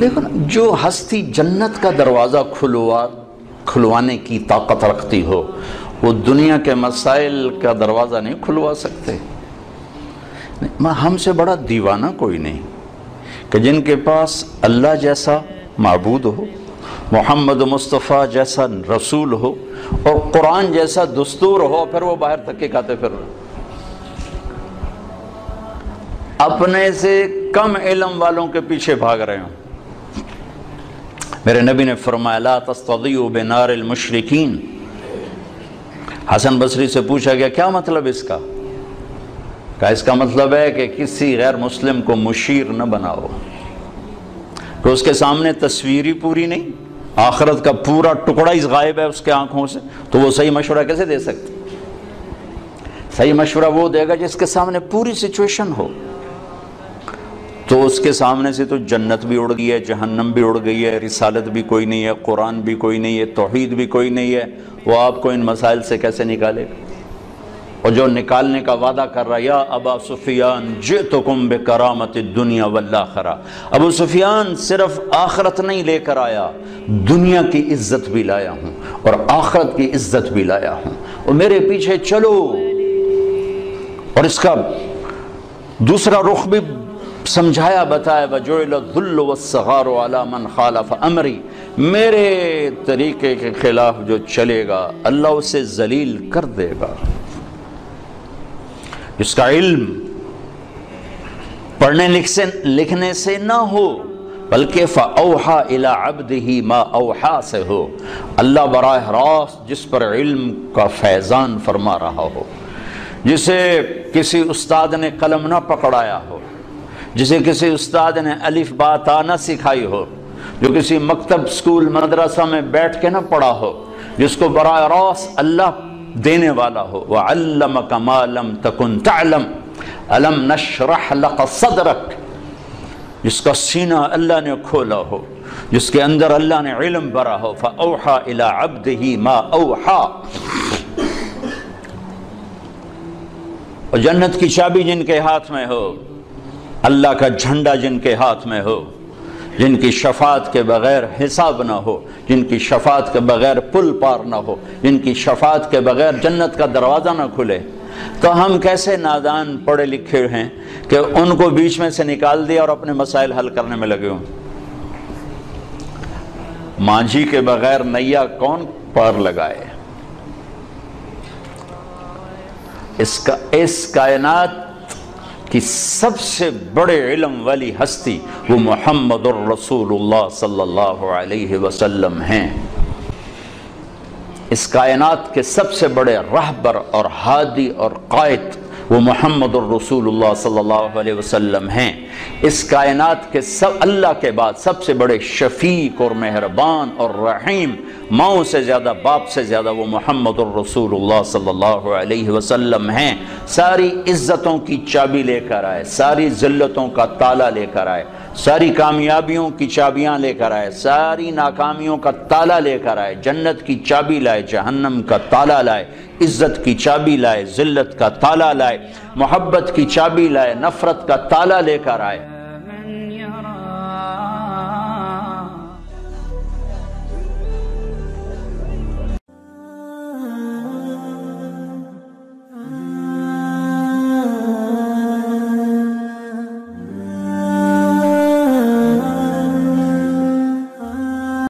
دیکھو نا، جو ہستی جنت کا دروازہ کھلوانے کی طاقت رکھتی ہو وہ دنیا کے مسائل کا دروازہ نہیں کھلوا سکتے۔ ہم سے بڑا دیوانہ کوئی نہیں کہ جن کے پاس اللہ جیسا معبود ہو، محمد مصطفیٰ جیسا رسول ہو اور قرآن جیسا دستور ہو، پھر وہ باہر تک کے کھاتے پھر اپنے سے کم علم والوں کے پیچھے بھاگ رہے ہوں۔ میرے نبی نے فرمایا لا تستضیعوا بنار المشرکین۔ حسن بصری سے پوچھا گیا کیا مطلب اس کا؟ کہا اس کا مطلب ہے کہ کسی غیر مسلم کو مشیر نہ بناؤ، کہ اس کے سامنے تصویری پوری نہیں، آخرت کا پورا ٹکڑا اس غائب ہے اس کے آنکھوں سے، تو وہ صحیح مشورہ کیسے دے سکتے؟ صحیح مشورہ وہ دے گا جس کے سامنے پوری سچویشن ہو۔ تو اس کے سامنے سے تو جنت بھی اڑ گئی ہے، جہنم بھی اڑ گئی ہے، رسالت بھی کوئی نہیں ہے، قرآن بھی کوئی نہیں ہے، توحید بھی کوئی نہیں ہے، وہ آپ کو ان مسائل سے کیسے نکالے گا؟ اور جو نکالنے کا وعدہ کر رہا یا ابا سفیان جئتکم بکرامت الدنیا والآخرہ، ابو سفیان صرف آخرت نہیں لے کر آیا، دنیا کی عزت بھی لایا ہوں اور آخرت کی عزت بھی لایا ہوں، اور میرے پیچھے چلو۔ اور اس کا دوسرا رخ بھی سمجھایا بتایا وَجُعِلَ الذُّلُّ وَالصَّغَارُ عَلَى مَنْ خَالَفَ أَمْرِي، میرے طریقے کے خلاف جو چلے گا اللہ اسے ذلیل کر دے گا۔ جس کا علم پڑھنے لکھنے سے نہ ہو بلکہ فَأَوْحَى إِلَىٰ عَبْدِهِ مَا أَوْحَى سے ہو، اللہ براہ راست جس پر علم کا فیضان فرما رہا ہو، جسے کسی استاد نے قلم نہ پکڑایا ہو، جسے کسی استاد نے الف با تا نہ سکھائی ہو، جو کسی مکتب سکول مدرسہ میں بیٹھ کے نہ پڑھا ہو، جس کو براہ راست اللہ دینے والا ہو، وَعَلَّمَكَ مَا لَمْ تَكُنْ تَعْلَمْ أَلَمْ نَشْرَحْ لَكَ صَدْرَكَ، جس کا سینہ اللہ نے کھولا ہو، جس کے اندر اللہ نے علم بھرا ہو، فَأَوْحَى إِلَىٰ عَبْدِهِ مَا أَوْحَى۔ اور جنت کی چابی جن کے ہاتھ میں ہو، اللہ کا جھنڈا جن کے ہاتھ میں ہو، جن کی شفاعت کے بغیر حساب نہ ہو، جن کی شفاعت کے بغیر پل پار نہ ہو، جن کی شفاعت کے بغیر جنت کا دروازہ نہ کھلے، تو ہم کیسے نادان پڑھے لکھے ہیں کہ ان کو بیچ میں سے نکال دیا اور اپنے مسائل حل کرنے میں لگے ہوں۔ مانجھی کے بغیر نیا کون پار لگائے؟ اس کائنات کی سب سے بڑے علم والی ہستی وہ محمد الرسول اللہ صلی اللہ علیہ وسلم ہیں۔ اس کائنات کے سب سے بڑے رہبر اور ہادی اور قائد وہ محمد الرسول اللہ صلی اللہ علیہ وسلم ہیں۔ اس کائنات کے اللہ کے بعد سب سے بڑے شفیق اور مہربان اور رحیم، ماؤں سے زیادہ باپ سے زیادہ وہ محمد الرسول اللہ صلی اللہ علیہ وسلم ہیں۔ ساری عزتوں کی چابی لے کر آئے، ساری ذلتوں کا تالا لے کر آئے، ساری کامیابیوں کی چابیاں لے کر آئے، ساری ناکامیوں کا تالا لے کر آئے، جنت کی چابی لائے، جہنم کا تالا لائے، عزت کی چابی لائے، ذلت کا تالا لائے، محبت کی چابی لائے، نفرت کا تالا لے کر آئے۔